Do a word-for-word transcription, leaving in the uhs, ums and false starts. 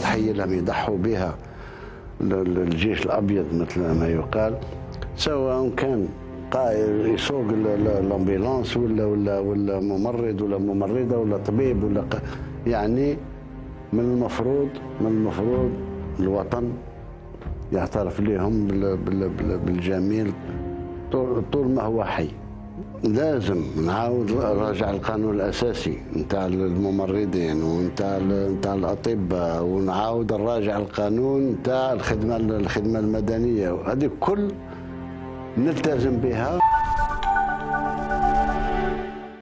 التضحيه اللي يضحوا بها الجيش الابيض مثل ما يقال، سواء كان قائد يسوق الامبيلانس ولا ولا ولا ممرض ولا ممرضه ولا طبيب ولا يعني من المفروض من المفروض الوطن يعترف لهم بالجميل طول ما هو حي. لازم نعاود نراجع القانون الاساسي نتاع الممرضين ونتاع نتاع الاطباء، ونعاود نراجع القانون نتاع الخدمه الخدمه المدنيه، وهذه كل نلتزم بها.